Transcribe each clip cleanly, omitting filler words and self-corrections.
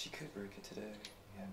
She could break it today. Yeah.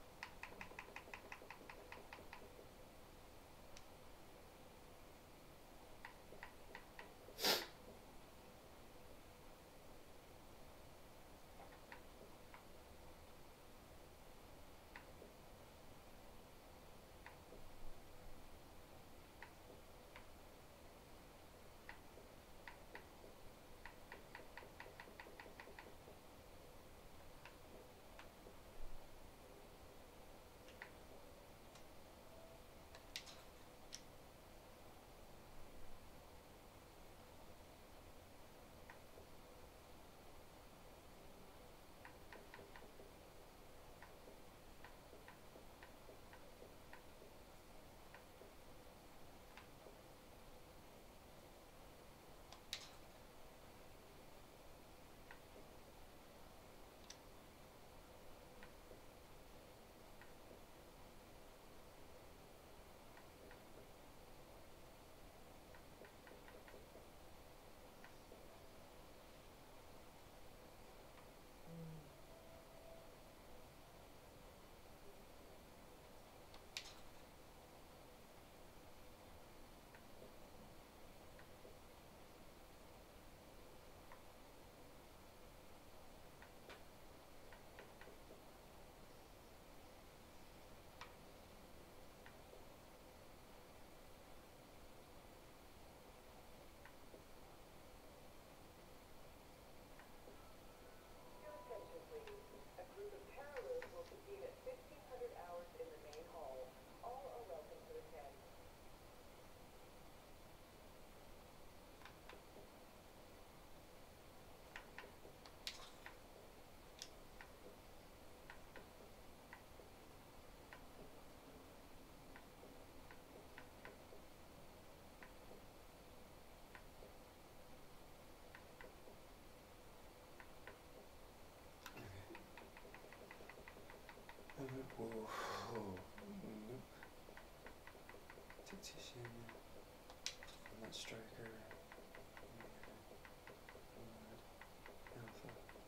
Whoa. Nope. Tactician. I'm not striker. Alpha.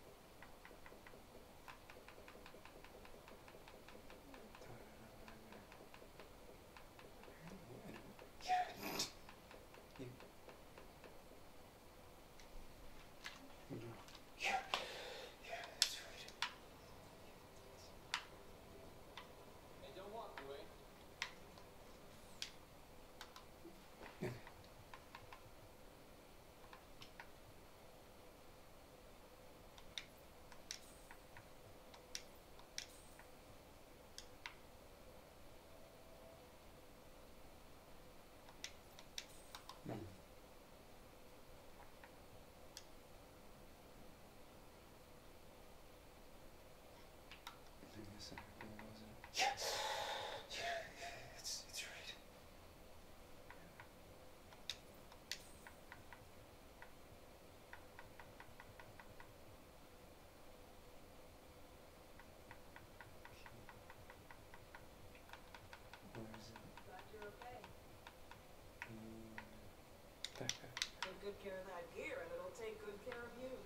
It's right. Where is it? Glad you're okay. Backpack. Take good care of that gear and it'll take good care of you.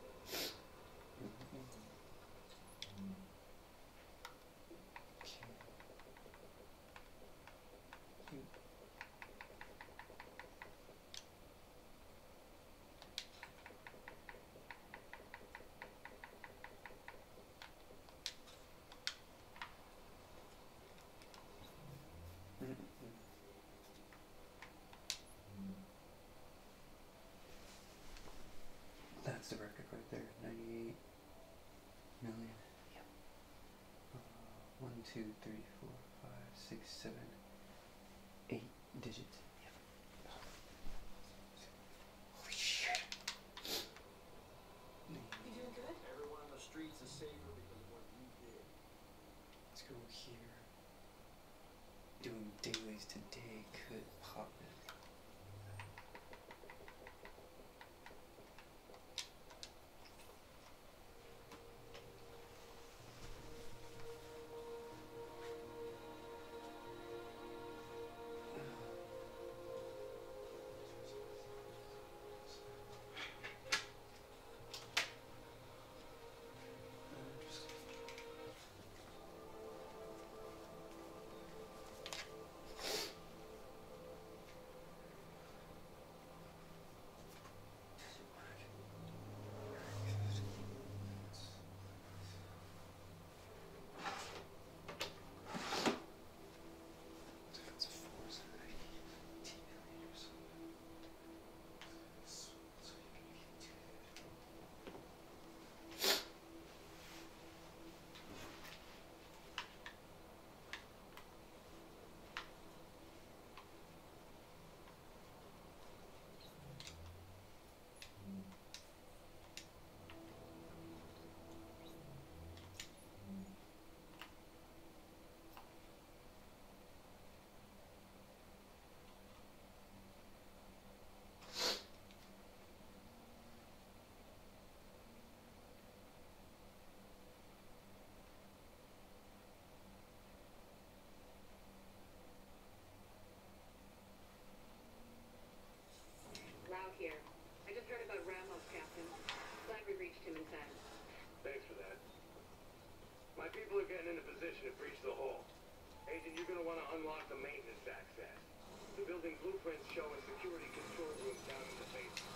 That's the record right there. 98 million. Yep. 1, 2, 3, 4, 5, 6, 7, 8 digits. Yep. Holy shit. You doing good? Everyone on the streets is safer because of what you did. Let's go here. Doing dailies today could pop it. in a position to breach the hull. Agent, you're gonna want to unlock the maintenance access. The building blueprints show a security control room down in the basement.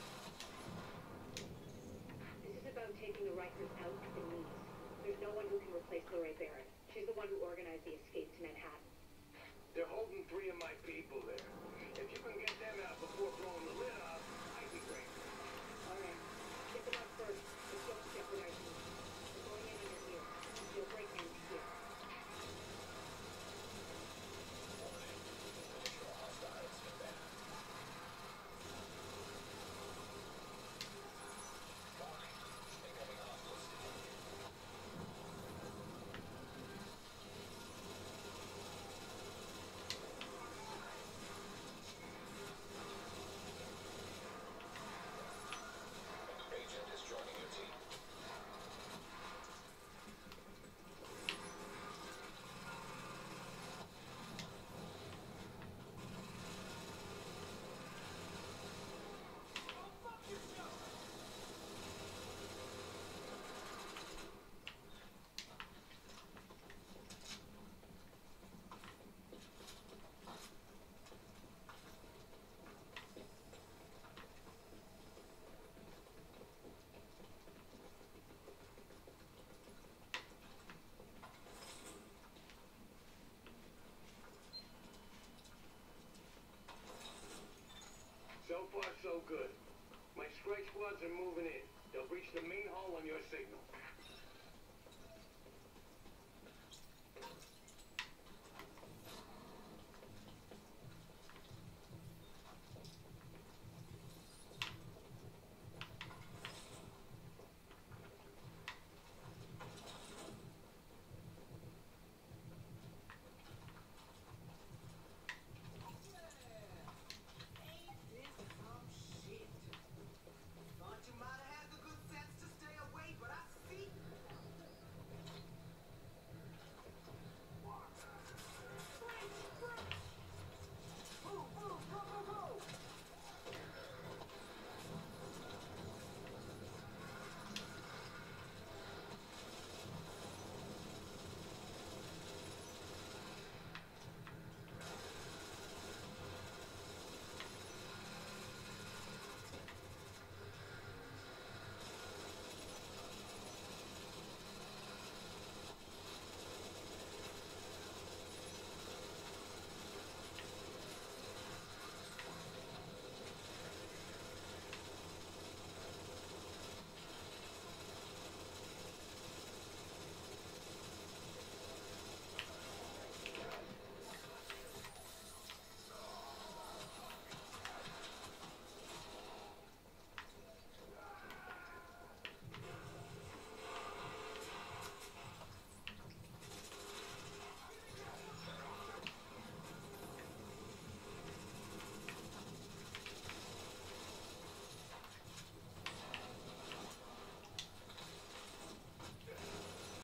This is about taking the Rikers out at the knees. There's no one who can replace Lorraine Barrett. She's the one who organized the escape to Manhattan. They're holding 3 of my people there. If you can get them out before blowing the lid off, I'd be grateful. All right. Get them out first, but don't jeopardize me. We're going in under here. You'll break ends here. Agent is joining your team. So far, so good. My strike squads are moving in. They'll breach the main hull on your signal.